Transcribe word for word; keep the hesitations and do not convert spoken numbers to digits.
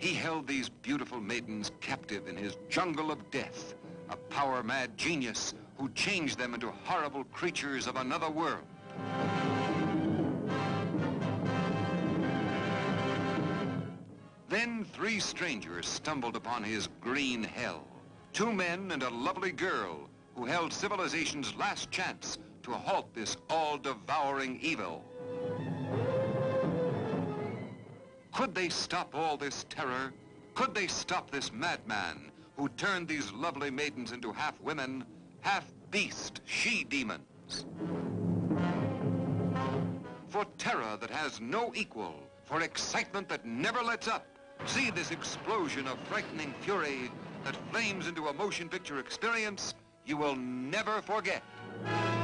He held these beautiful maidens captive in his jungle of death, a power-mad genius who changed them into horrible creatures of another world. Then three strangers stumbled upon his green hell. Two men and a lovely girl who held civilization's last chance to halt this all-devouring evil. Could they stop all this terror? Could they stop this madman who turned these lovely maidens into half women, half beast she-demons? For terror that has no equal, for excitement that never lets up, see this explosion of frightening fury that flames into a motion picture experience you will never forget.